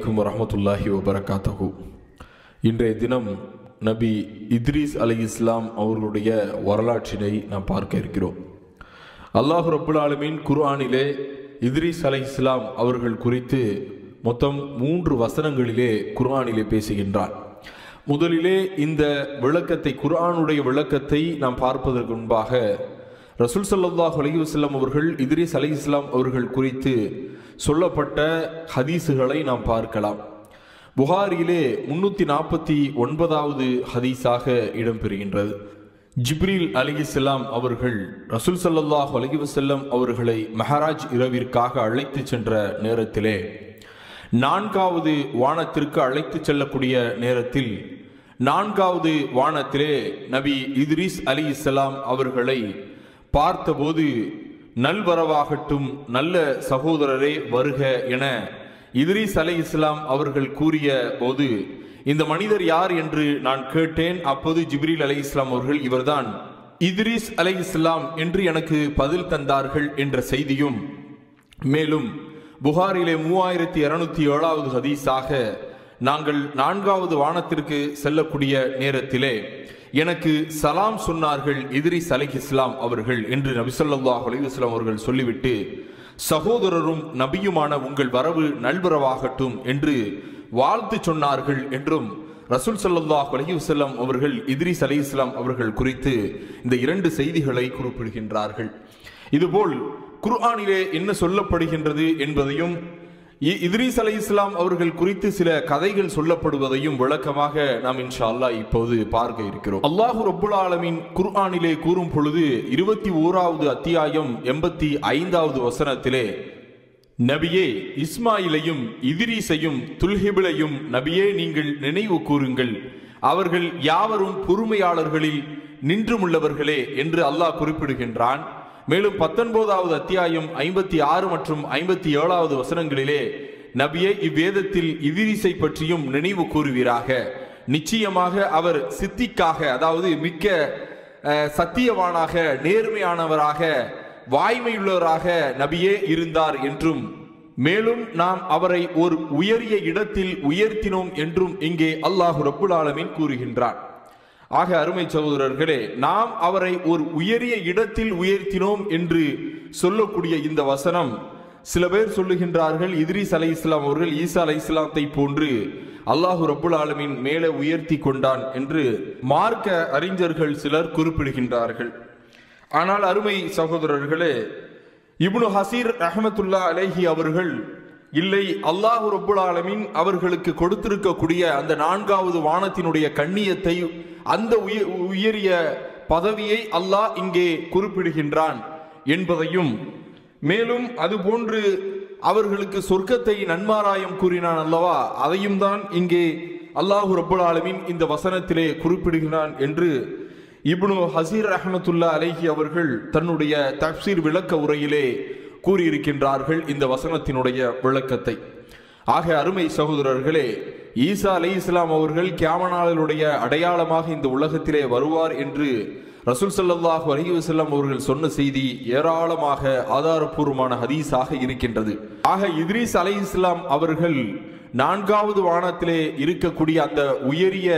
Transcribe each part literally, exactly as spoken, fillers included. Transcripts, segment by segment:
அலைக்கும் வரஹ்மத்துல்லாஹி வபரகாத்துஹு. இன்றைய தினம் நபி இத்ரீஸ் அலைஹிஸ்ஸலாம் அவர்களுடைய வரலாற்றினை நாம் பார்க்க இருக்கிறோம். அல்லாஹ் ரப்புல் ஆலமீன் குர்ஆனிலே இத்ரீஸ் அலைஹிஸ்ஸலாம் அவர்கள் குறித்து மொத்தம் மூன்று வசனங்களிலே குர்ஆனிலே பேசுகின்றார். முதலிலே இந்த விளக்கத்தை, குர்ஆனுடைய விளக்கத்தை நாம் பார்ப்பதற்கு முன்பாக ரசூல் ஸல்லல்லாஹு அலைஹி வஸல்லம் அவர்கள் இத்ரீஸ் அலைஹிஸ்ஸலாம் அவர்கள் குறித்து சொல்லப்பட்ட ஹதீஸுகளை நாம் பார்க்கலாம். புகாரியிலே முன்னூற்றி நாற்பத்தி ஒன்பதாவது ஹதீஸாக இடம்பெறுகின்றது. ஜிப்ரீல் அலைஹிஸ்ஸலாம் அவர்கள் ரசூல் ஸல்லல்லாஹு அலைஹி வஸல்லம் அவர்களை மெஹராஜ் இரவிற்காக அழைத்து சென்ற நேரத்திலே, நான்காவது வானத்திற்கு அழைத்து செல்லக்கூடிய நேரத்தில் நான்காவது வானத்திலே நபி இத்ரீஸ் அலைஹிஸ்ஸலாம் அவர்களை பார்த்தபோது, நல்வரவாகட்டும், நல்ல சகோதரரே வருக என இத்ரீஸ் அலைஹிஸ்ஸலாம் அவர்கள் கூறிய போது, இந்த மனிதர் யார் என்று நான் கேட்டேன். அப்போது ஜிப்ரீல் அலைஹிஸ்ஸலாம் அவர்கள் இவர்தான் இத்ரீஸ் அலைஹிஸ்ஸலாம் என்று எனக்கு பதில் தந்தார்கள் என்ற செய்தியும், மேலும் புகாரிலே மூவாயிரத்தி இருநூத்தி ஏழாவது ஹதீஸாக, நாங்கள் நான்காவது வானத்திற்கு செல்லக்கூடிய நேரத்திலே எனக்கு சலாம் சொன்னார்கள் இத்ரீஸ் அலைஹிஸ்ஸலாம் அவர்கள் என்று நபி ஸல்லல்லாஹு அலைஹி வஸல்லம் அவர்கள் சொல்லிவிட்டு, சகோதரரும் நபியுமான உங்கள் வரவு நல்வரவாகட்டும் என்று வாழ்த்து சொன்னார்கள் என்றும் ரசூல் ஸல்லல்லாஹு அலைஹி வஸல்லம் அவர்கள் இத்ரீஸ் அலைஹிஸ்ஸலாம் அவர்கள் குறித்து இந்த இரண்டு செய்திகளை குறிப்பிடுகின்றார்கள். இதுபோல் குர்ஆனிலே என்ன சொல்லப்படுகின்றது என்பதையும், இத்ரீஸ் அலைஹிஸ்ஸலாம் அவர்கள் குறித்து சில கதைகள் சொல்லப்படுவதையும் விளக்கமாக நாம் இன்ஷா அல்லாஹ் இப்போது பார்க்க இருக்கிறோம். அல்லாஹ் ரப்புல் ஆலமீன் குர்ஆனிலே கூறும் பொழுது இருபத்தி ஓராவது அத்தியாயம் எண்பத்தி ஐந்தாவது வசனத்திலே, நபியே இஸ்மாயிலையும் இத்ரீஸையும் துல்ஹிபிலையும் நபியே நீங்கள் நினைவு கூறுங்கள், அவர்கள் யாவரும் பொறுமையாளர்களில் நின்றுமுள்ளவர்களே என்று அல்லாஹ் குறிப்பிடுகின்றான். மேலும் பத்தொன்பதாவது அத்தியாயம் ஐம்பத்தி ஆறு மற்றும் ஐம்பத்தி ஏழாவது வசனங்களிலே, நபியே இவ்வேதத்தில் இத்ரீஸை பற்றியும் நினைவு கூறுவீராக, நிச்சயமாக அவர் சித்திக்காக, அதாவது மிக்க சத்தியவானாக, நேர்மையானவராக, வாய்மையுள்ளவராக நபியே இருந்தார் என்றும், மேலும் நாம் அவரை ஒரு உயரிய இடத்தில் உயர்த்தினோம் என்றும் இங்கே அல்லாஹ் ரப்புல் ஆலமீன் கூறுகின்றார். ஆக அருமை சகோதரர்களே, நாம் அவரை ஒரு உயரிய இடத்தில் உயர்த்தினோம் என்று சொல்லக்கூடிய இந்த வசனம், சில பேர் சொல்லுகின்றார்கள் இத்ரீஸ் அலைஹிஸ்ஸலாம் அவர்கள் ஈசா அலைஹிஸ்ஸலாத்தை போன்று அல்லாஹ் ரப்புல் ஆலமீன் மேலே உயர்த்தி கொண்டான் என்று மார்க்க அறிஞர்கள் சிலர் குறிப்பிடுகின்றார்கள். ஆனால் அருமை சகோதரர்களே, இப்னு ஹசீர் ரஹ்மத்துல்லாஹி அலைஹி அவர்கள், இல்லை, அல்லாஹ் ரப்புல் ஆலமீன் அவர்களுக்கு கொடுத்திருக்கக்கூடிய அந்த நான்காவது வானத்தினுடைய கண்ணியத்தை, அந்த உயரிய பதவியை அல்லாஹ் இங்கே குறிப்பிடுகின்றான் என்பதையும், மேலும் அதுபோன்று அவர்களுக்கு சொர்க்கத்தை நன்மாராயம் கூறினான் அல்லவா, அதையும் தான் இங்கே அல்லாஹ் ரப்புல் ஆலமீன் இந்த வசனத்திலே குறிப்பிடுகிறான் என்று இப்னு ஹசீர் ரஹ்மத்துல்லாஹி அலைஹி அவர்கள் தன்னுடைய தஃப்சீர் விளக்க உரையிலே கூறியிருக்கின்றார்கள் இந்த வசனத்தினுடைய விளக்கத்தை. ஆக அருமை சகோதரர்களே, ஈசா அலைஹிஸ்ஸலாம் அவர்கள் கியாமனாளுடைய அடையாளமாக இந்த உலகத்திலே வருவார் என்று ரசூல் ஸல்லல்லாஹு அலைஹி வஸல்லம் அவர்கள் சொன்ன செய்தி ஏராளமாக ஆதாரபூர்வமான ஹதீஸாக இருக்கின்றது. ஆக இத்ரீஸ் அலைஹிஸ்ஸலாம் அவர்கள் நான்காவது வானத்திலே இருக்கக்கூடிய அந்த உயரிய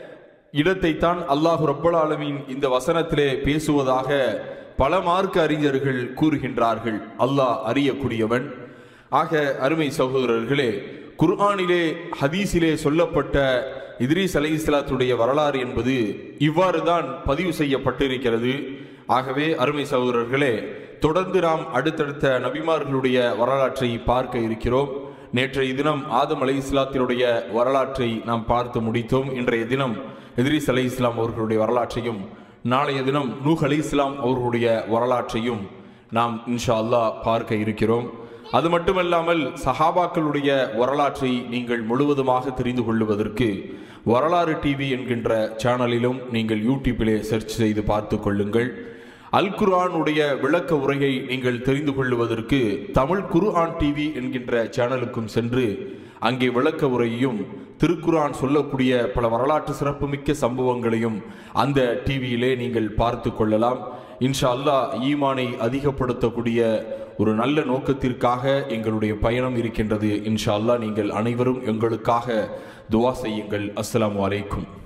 இடத்தை தான் அல்லாஹ் ரப்புல் ஆலமீன் இந்த வசனத்திலே பேசுவதாக பல மார்க்க அறிஞர்கள் கூறுகின்றார்கள். அல்லாஹ் அறியக்கூடியவன். ஆக அருமை சகோதரர்களே, குர்ஆனிலே ஹதீஸிலே சொல்லப்பட்ட இத்ரீஸ் அலைஹிஸ்ஸலாத்துடைய வரலாறு என்பது இவ்வாறு தான் பதிவு செய்யப்பட்டிருக்கிறது. ஆகவே அருமை சகோதரர்களே, தொடர்ந்து நாம் அடுத்தடுத்த நபிமார்களுடைய வரலாற்றை பார்க்க இருக்கிறோம். நேற்றைய தினம் ஆதம் அலைஹிஸ்ஸலாத்தினுடைய வரலாற்றை நாம் பார்த்து முடித்தோம். இன்றைய தினம் இத்ரீஸ் அலைஹிஸ்ஸலாம் அவர்களுடைய வரலாற்றையும், நாளைய தினம் நூஹ் அலைஹிஸ்ஸலாம் அவர்களுடைய வரலாற்றையும் நாம் இன்ஷா அல்லாஹ் பார்க்க இருக்கிறோம். அது மட்டுமல்லாமல் சஹாபாக்களுடைய வரலாற்றை நீங்கள் முழுவதுமாக தெரிந்து கொள்வதற்கு வரலாறு டிவி என்கின்ற சேனலிலும் நீங்கள் யூடியூப்பிலே சர்ச் செய்து பார்த்து கொள்ளுங்கள். அல் குர்ஆனுடைய விளக்க உரையை நீங்கள் தெரிந்து கொள்வதற்கு தமிழ் குர்ஆன் டிவி என்கின்ற சேனலுக்கும் சென்று அங்கே விளக்க உரையையும் திருக்குர்ஆன் சொல்லக்கூடிய பல வரலாற்று சிறப்புமிக்க சம்பவங்களையும் அந்த டிவியிலே நீங்கள் பார்த்து கொள்ளலாம். இன்ஷா அல்லாஹ் ஈமானை அதிகப்படுத்தக்கூடிய ஒரு நல்ல நோக்கத்திற்காக எங்களுடைய பயணம் இருக்கின்றது. இன்ஷா அல்லாஹ் நீங்கள் அனைவரும் எங்களுக்காக துஆ செய்யுங்கள். அஸ்ஸலாமு அலைக்கும்.